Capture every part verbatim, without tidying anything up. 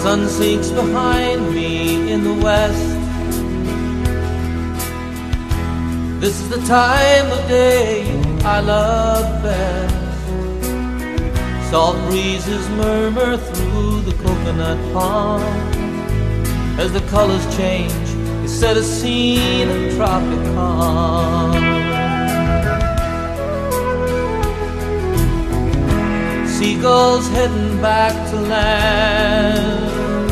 sun sinks behind me in the west. This is the time of day I love best. Salt breezes murmur through the coconut palm. As the colors change, they set a scene of tropic calm. Seagulls heading back to land,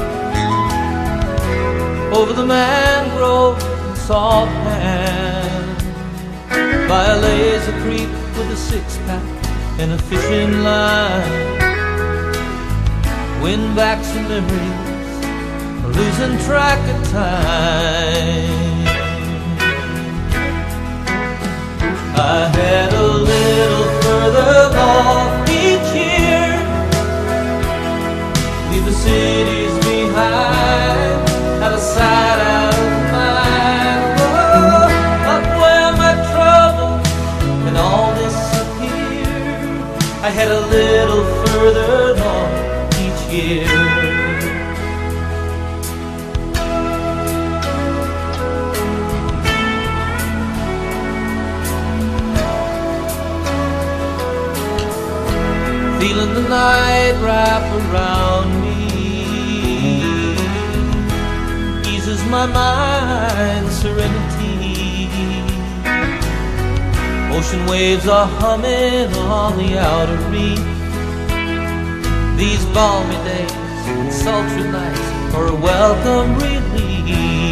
over the mangrove and salt pan, by a lazy creek with a six-pack and a fishing line. Wind back some memories, losing track of time. I had a little further north each year, leave the cities behind, out of sight, out of mind. Oh, up where my troubles and all disappeared. I had a little further north each year. Feeling the night wrap around me, eases my mind's serenity. Ocean waves are humming on the outer reef. These balmy days and sultry nights are a welcome relief.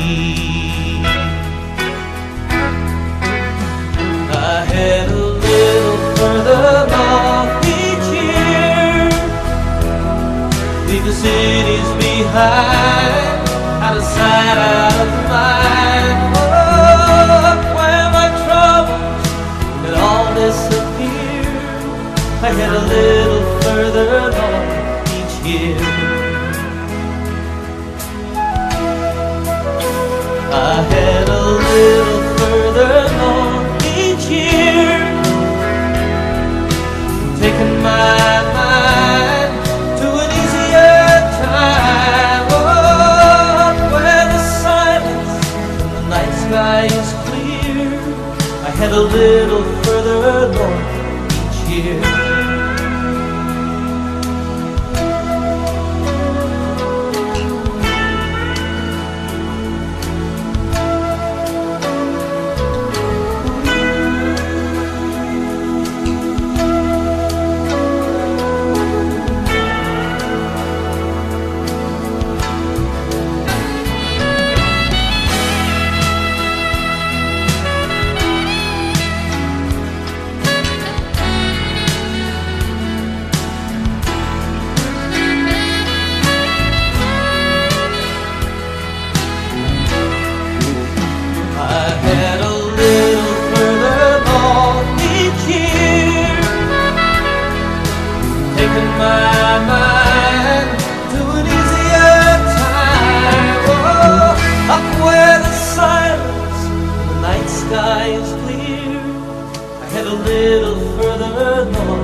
I had a little further north each year, leave the cities behind, out of sight, out of mind. Oh, up where my troubles had all disappeared. I had a little further north each year. I had a little further north each year, taking my mind to an easier time. Oh, where the silence and the night sky is clear. I had a little further north each year. My mind to an easier time. Oh, up where the silence and the night sky is clear. I had a little further north